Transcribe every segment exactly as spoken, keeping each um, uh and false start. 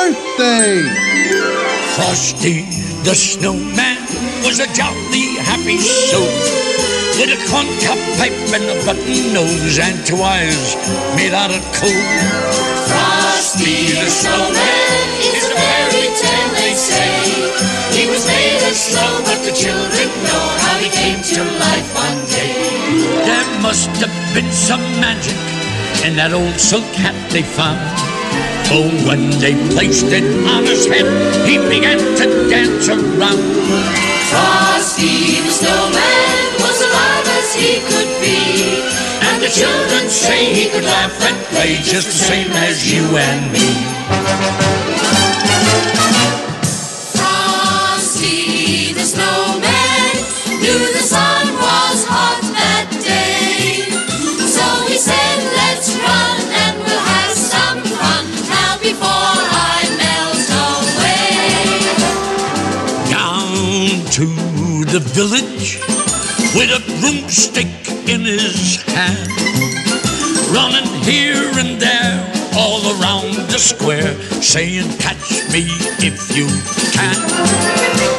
birthday! Frosty the Snowman was a jolly happy soul, with a corncob pipe and a button nose and two eyes made out of coal. Frosty the Snowman is a fairy tale, they say. He was made of snow, but the children know how he came to life one day. There must have been some magic in that old silk hat they found, for when they placed it on his head, he began to dance around. Frosty the Snowman was alive as he could be, and the children say he could laugh and play just the same as you and me. Frosty the Snowman knew the sun was hot that day, so he said, let's run and we'll have some fun now before I melt away. Down to the village with a broomstick in his hand, running here and there all around the square, saying, catch me if you can.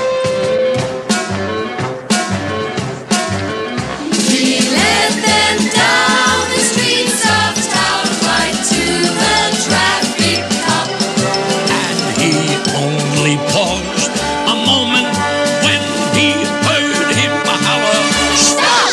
He led them down the streets of town, right to the traffic cop, And he only paused a moment when he heard him holler, stop!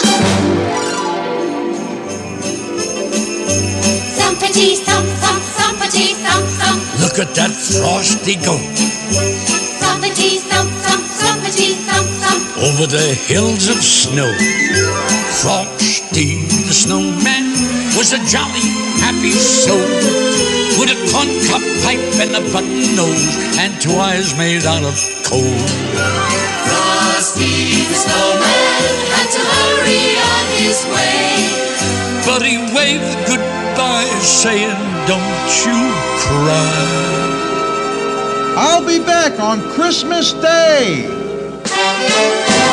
Thumpity thump thump, thumpity thump thump, look at that Frosty go, thumpity thump thump, thumpity thump thump. over the hills of snow. Frosty the Snowman was a jolly happy soul, with a corncob pipe and a button nose and two eyes made out of coal. Frosty the Snowman had to hurry on his way, But he waved goodbye, saying, don't you cry. I'll be back on Christmas Day!